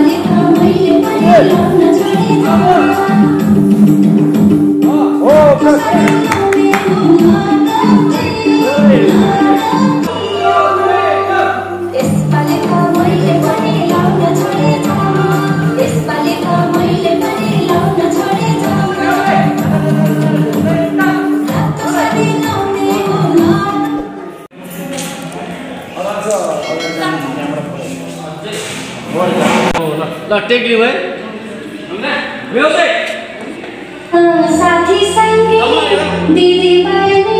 Take you away. Music. साथी संगी दीदी बहनी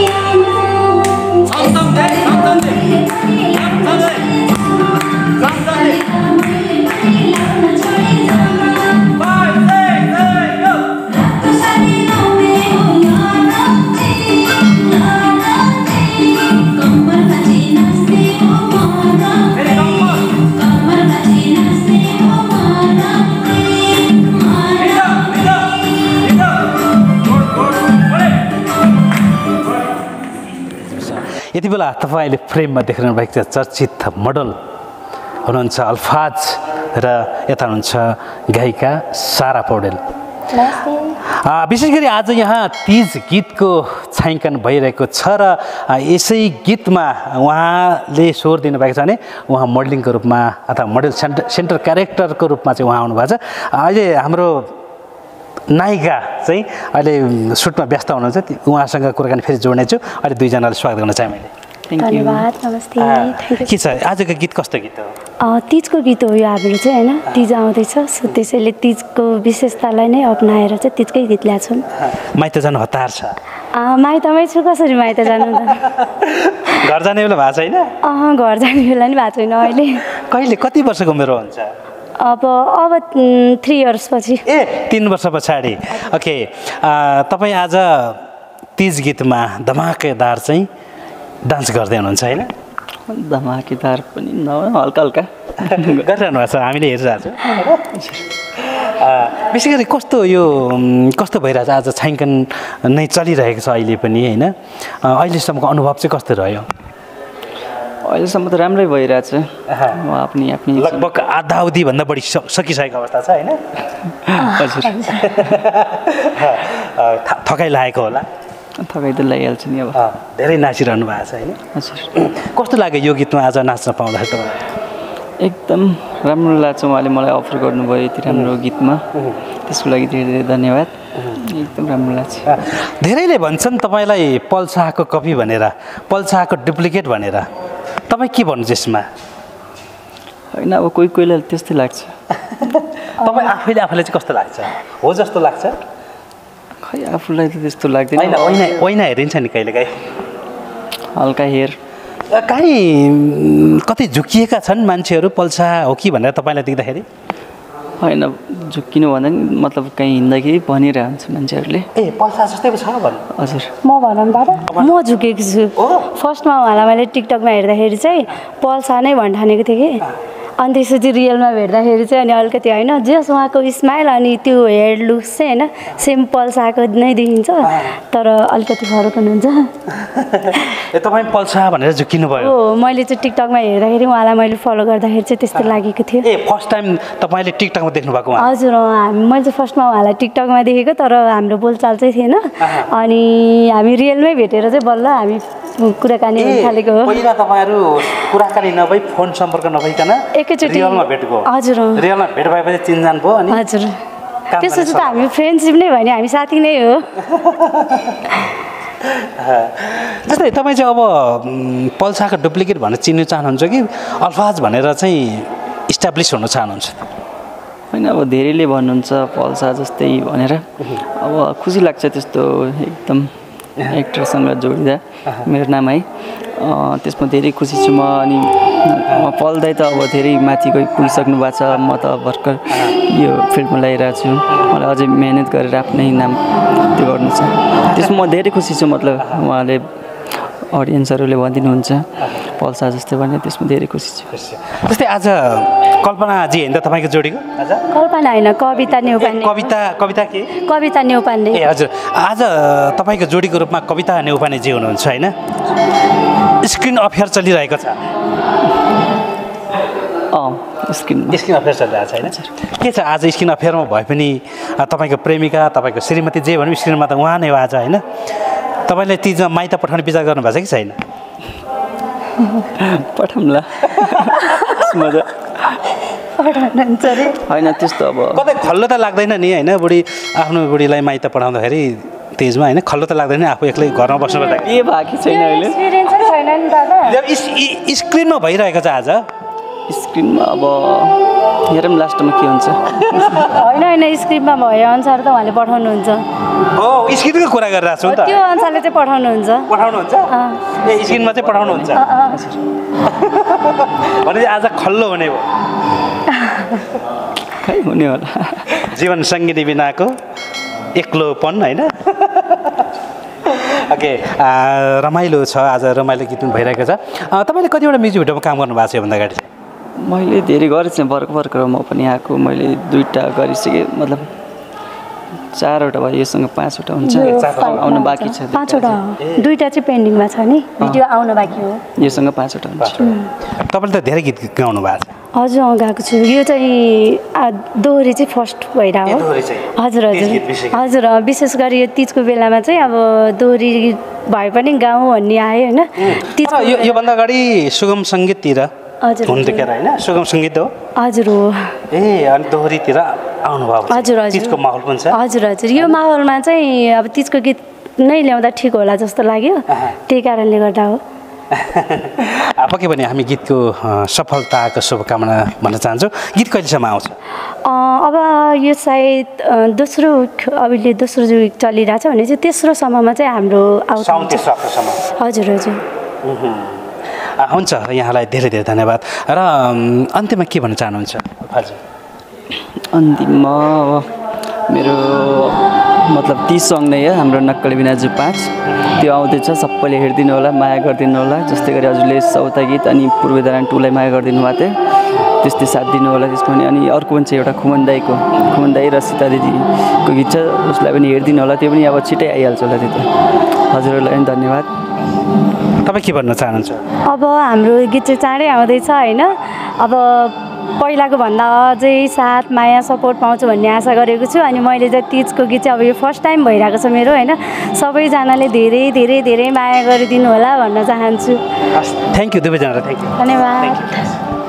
यति बेला तपाईले फ्रेममा देखिरहनु भएको छ चर्चित मोडल हुनुहुन्छ अल्फाज र यता हुनुहुन्छ गायिका सारा पौडेल। विशेष गरी आज यहाँ तीज गीतको छायाङ्कन भइरहेको छ र यसै गीतमा उहाँले स्वर दिनुभएको छ भने उहाँ मोडलिङको रूपमा अथवा मोडल सेन्टर क्यारेक्टरको रूपमा चाहिँ उहाँ आउनुभएको छ। अहिले हाम्रो नायिका चाहिँ अहिले सुटमा व्यस्त हुनुहुन्छ, उहाँसँग कुराकानी फेरि जोड्नेछु। अहिले दुईजनालाई स्वागत गर्न चाहे मैले। धन्यवाद, नमस्ते। के छ आजको गीत कस्तो गीत हो? तीजको गीत हो यो हाम्रो चाहिँ होइन, तीज आउँदैछ सो त्यसैले तीजको विशेषतालाई नै अपनाएर चाहिँ तीजकै गीत ल्याएको छौँ। माइत जानु हतार छ? माइतमै छु, कसरी माइत जानु त? घर जाने बेला भएको छैन? घर जाने बेला नि भएको छैन अहिले। कहिले कति वर्षको उमेर हुन्छ? अब 3 इयर्स पछि। 3 वर्ष पछाडि। ओके, तपाईँ आज तीज गीतमा धमाकेदार चाहिँ डान्स गर्दै हुनुहुन्छ होइन? धमाकेदार पनि हल्का हल्का गरिरहनु भएको छ, हामीले हेरिरहेको छौँ। विशेष गरी कस्तो भइरहेछ आज? छायाङ्कन नै चलिरहेको छ अहिले पनि होइन? अहिलेसम्मको अनुभव चाहिँ कस्तो रह्यो? अहिलेसम्म त राम्रै भइरहेछ। आफ्नो लगभग आधा अवधिभन्दा बढी सकिसकेको अवस्था छ होइन? हजुर। थकाइ लागेको होला? थकाइ त लागिहाल्छ नि। अब धेरै नाचिरहनु भएको छ होइन? हजुर। कस्तो लाग्यो यो गीतमा आज नाच्न पाउँदाखेरि तपाईँ? एकदम राम्रो लाग्छ, उहाँले मलाई अफर गर्नुभयो यति राम्रो गीतमा, त्यसको लागि धेरै धेरै धन्यवाद। एकदम राम्रो लाग्छ। धेरैले भन्छन् तपाईँलाई पल्साको कपी भनेर, पल्साको डुप्लिकेट भनेर, तपाईँ के भन्नुहुन्छ यसमा? होइन, अब कोही कोहीलाई त्यस्तै लाग्छ। तपाईँ आफैले चाहिँ कस्तो लाग्छ? हो जस्तो लाग्छ? खै आफूलाई त त्यस्तो लाग्दैन। ऐना हेरिन्छ नि कहिलेकाहीँ? हल्का हेर। कहीँ कति झुकिएका छन् मान्छेहरू पल्सा हो कि भनेर तपाईँलाई देख्दाखेरि? होइन, झुक्किनु भन्दा नि मतलब कहीँ हिँड्दाखेरि भनिरहन्छ मान्छेहरूले। पल्सा जस्तै छ भन्नु? हजुर। म भनौँ दादा, म झुकेको छु। फर्स्टमा उहाँलाई मैले टिकटकमा हेर्दाखेरि चाहिँ पल्सा नै भन्ठानेको थिएँ कि, अनि त्यसपछि रियलमा भेट्दाखेरि चाहिँ अनि अलिकति होइन जस उहाँको स्माइल अनि त्यो हेयर लुक्स चाहिँ होइन सेम पल्साको नै देखिन्छ, तर अलिकति फरक हुनुहुन्छ। तपाईँ पल्सा भनेर झुकिनु भयो? हो, मैले चाहिँ टिकटकमा हेर्दाखेरि उहाँलाई मैले फलो गर्दाखेरि चाहिँ त्यस्तो लागेको थियो। फर्स्ट टाइम तपाईँले टिकटकमा देख्नु भएको? हजुर, मैले चाहिँ फर्स्टमा उहाँलाई टिकटकमा देखेको, तर हाम्रो बोलचाल चाहिँ थिएन। अनि हामी रियलमै भेटेर चाहिँ बल्ल हामी कुराकानी गर्न थालेको हो। पहिला तपाईँहरू कुराकानी नभई फोन सम्पर्क नभइकन एकैचोटि रियलमा भेटको? हजुर। रियलमा भेट भएपछि चिनजान भयो अनि? हजुर, त्यसपछि त हामी फ्रेन्डसिप नै भयो नि, हामी साथी नै हो। जस्तै तपाईँ चाहिँ अब पल्साको डुप्लिकेट भनेर चिन्नु चाहनुहुन्छ कि अल्फाज भनेर चाहिँ इस्टाब्लिस हुन चाहनुहुन्छ? होइन, अब धेरैले भन्नुहुन्छ पल्सा जस्तै भनेर, अब खुसी लाग्छ त्यस्तो एकदम एक्टरसँग जोडिँदा मेरो नाम है। त्यसमा धेरै खुसी छु म। अनि पल्दै त अब धेरै माथि गइ पुगिसक्नु भएको छ, म त भर्खर यो फिल्डमा लागिरहेको छु। मलाई अझै मेहनत गरेर आफ्नै नाम त्यो गर्नु छ, त्यसमा म धेरै खुसी छु। मतलब उहाँले अडियन्सहरूले भनिदिनुहुन्छ पल्सा जस्तै भने, त्यसमा धेरै खुसी छु। जस्तै आज कल्पनाजी होइन त तपाईँको जोडीको? आज कल्पना होइन, कविता नेउपाने। कविता के? कविता नेउपाने। हजुर, आज तपाईँको जोडीको रूपमा कविता नेउपानेजी हुनुहुन्छ होइन? स्क्रिन अफेयर चलिरहेको छ? स्क्रिनमा अफेयर चलिरहेको छ होइन के छ आज स्क्रिन अफेयरमा भए पनि तपाईँको प्रेमिका तपाईँको श्रीमती जे भनौँ स्क्रिनमा त उहाँ नै हो आज होइन तपाईँले तिजमा माइत पठाउने विचार गर्नुभएको छ कि छैन पठाउँला मजा होइन त्यस्तो अब कतै खल्लो त लाग्दैन नि होइन बुढी आफ्नो बुढीलाई माइत पठाउँदाखेरि तेजमा होइन खल्लो त लाग्दैन आफू एक्लै घरमा बस्नुपर्दा के भएको छैन अहिले स्क्रिनमा भइरहेको छ आज स्क्रिनमा अब हेरौँ लास्टमा के हुन्छ होइन स्क्रिनमा भए अनुसार त उहाँले पठाउनुहुन्छ हो स्क्रिनको कुरा गरिरहेको छु नि त त्यो अनुसारले चाहिँ पठाउनुहुन्छ ए स्क्रिनमा चाहिँ पठाउनुहुन्छ भने आज खल्लो हुने हो खै हुने होला जीवन सङ्गीति बिनाको एक्लोपन होइन ओके रमाइलो छ आज रमाइलो गीत पनि भइरहेको छ तपाईँले कतिवटा म्युजिक भिडियोमा काम गर्नुभएको छ योभन्दा अगाडि मैले धेरै गरेको छु भर्खर म पनि आएको मैले 2टा गरिसकेँ मतलब 4वटा भयो योसँग 5वटा हुन्छ आउनु बाँकी छ 5वटा 2टा चाहिँ पेन्डिङमा छ नि भिडियो आउनु बाँकी हो योसँग 5वटा हुन्छ तपाईँले त धेरै गीत गाउनु भएको छ हजुर गएको छु यो चाहिँ दोहोरी चाहिँ फर्स्ट भइरहेको हो हजुर हजुर विशेष गरी यो तिजको बेलामा चाहिँ अब दोहोरी भए पनि गाउँ भन्ने आयो होइन योभन्दा अगाडि सुगम सङ्गीततिर हुन्थ्यो होइन सुगम सङ्गीत हो हजुर हो ए अनि दोहोरीतिर आउनुभयो हजुर तिजको माहौल पनि छ हजुर यो माहौलमा चाहिँ अब तिजको गीत नै ल्याउँदा ठिक होला जस्तो लाग्यो त्यही कारणले गर्दा हो पक्कै पनि हामी गीतको सफलताको शुभकामना भन्न चाहन्छौँ गीत कहिलेसम्म आउँछ अब यो सायद दोस्रो जुग चलिरहेछ भने चाहिँ तेस्रोसम्ममा चाहिँ हाम्रो आउँछ हजुर हजुर हुन्छ यहाँलाई धेरै धेरै धन्यवाद र अन्त्यमा के भन्न चाहनुहुन्छ हजुर अन्तिममा मेरो मतलब 30 सङ नै हो हाम्रो नक्कली बिनाजु 5 त्यो आउँदैछ सबैले हेरिदिनु होला माया गरिदिनु होला जस्तै गरी हजुरले सौता गीत अनि पूर्वधारण 2 लाई माया गरिदिनु भएको थियो त्यस्तै साथ दिनु होला त्यसमा अनि अर्को पनि छ एउटा खुमन दाई र सीता दिदीको गीत छ उसलाई पनि हेरिदिनु होला त्यो पनि अब छिटै आइहाल्छ होला त्यो त हजुरहरूलाई पनि धन्यवाद तपाईँ के भन्न चाहनुहुन्छ अब हाम्रो गीत चाहिँ चाँडै आउँदैछ होइन अब पहिलाको भन्दा अझै साथ माया सपोर्ट पाउँछु भन्ने आशा गरेको छु अनि मैले चाहिँ तिजको गीत चाहिँ अब यो फर्स्ट टाइम भइरहेको छ मेरो होइन सबैजनाले धेरै धेरै धेरै माया गरिदिनु होला भन्न चाहन्छु थ्याङ्क यू दुवैजनालाई थ्याङ्क यू धन्यवाद